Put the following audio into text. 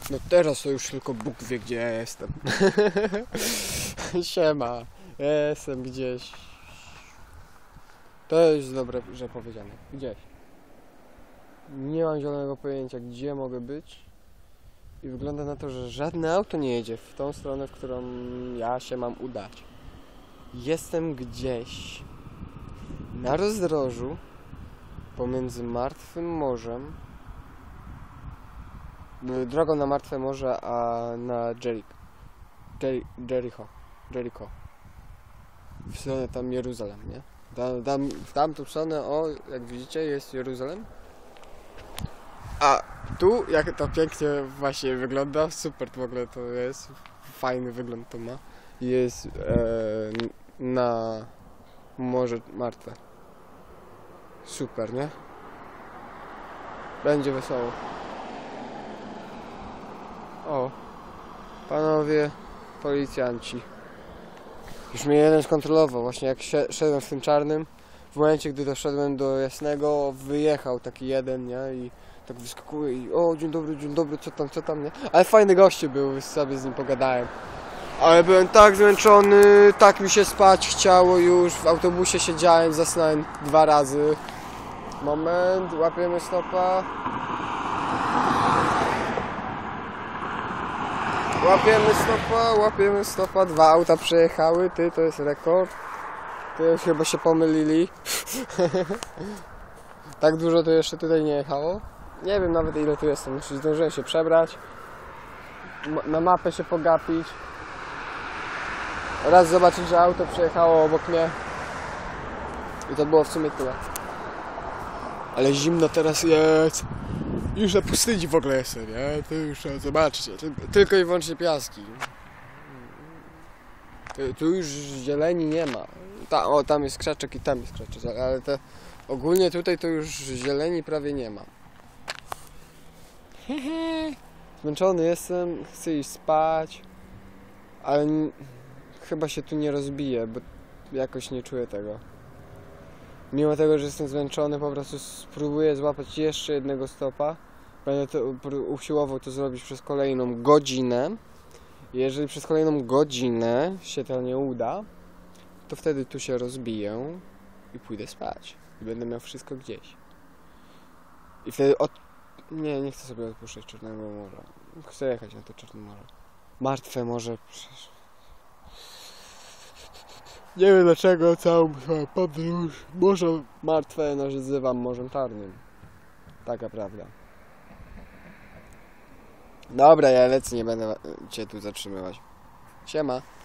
No teraz to już tylko Bóg wie, gdzie ja jestem. Siema, jestem gdzieś. To jest dobre, że powiedziane. Gdzieś. Nie mam zielonego pojęcia, gdzie mogę być. I wygląda na to, że żadne auto nie jedzie w tą stronę, w którą ja się mam udać. Jestem gdzieś na rozdrożu pomiędzy Martwym Morzem, drogą na Martwe Morze, a na Jericho. W stronę tam Jeruzalem, nie? W tamtą stronę, o, jak widzicie, jest Jeruzalem. A tu, jak to pięknie właśnie wygląda, super w ogóle to jest, fajny wygląd to ma. Jest na Morze Martwe. Super, nie? Będzie wesoło. O, panowie policjanci. Już mnie jeden skontrolował, właśnie jak szedłem w tym czarnym. W momencie, gdy doszedłem do Jasnego, wyjechał taki jeden, nie? I tak wyskakuje i o, dzień dobry, co tam, nie? Ale fajny gościu był, sobie z nim pogadałem. Ale byłem tak zmęczony, tak mi się spać chciało już, w autobusie siedziałem, zasnąłem 2 razy. Moment, łapiemy stopa. Łapiemy stopa, 2 auta przejechały, to jest rekord. To chyba się pomylili. Tak dużo to jeszcze tutaj nie jechało. Nie wiem nawet ile tu jestem, zdążyłem się przebrać. Na mapę się pogapić. Raz zobaczyć, że auto przejechało obok mnie. I to było w sumie tyle. Ale zimno teraz jest. Już na pustyni w ogóle jestem, nie? To już trzeba zobaczyć. Tylko i wyłącznie piaski. Tu już zieleni nie ma. Tam jest krzaczek i tam jest krzaczek. Ale ogólnie tutaj to już zieleni prawie nie ma. Zmęczony jestem, chcę iść spać. Ale chyba się tu nie rozbiję, bo jakoś nie czuję tego. Mimo tego, że jestem zmęczony, po prostu spróbuję złapać jeszcze jednego stopa. Będę usiłował to zrobić przez kolejną godzinę. Jeżeli przez kolejną godzinę się to nie uda, to wtedy tu się rozbiję i pójdę spać. I będę miał wszystko gdzieś. I wtedy nie chcę sobie odpuszczać Czarnego Morza. Chcę jechać na to Czarne Morze. Martwe Morze. Nie wiem dlaczego całą swoją podróż Morze Martwe nazywam Morzem Czarnym. Taka prawda. Dobra, ja lecę, nie będę cię tu zatrzymywać. Siema.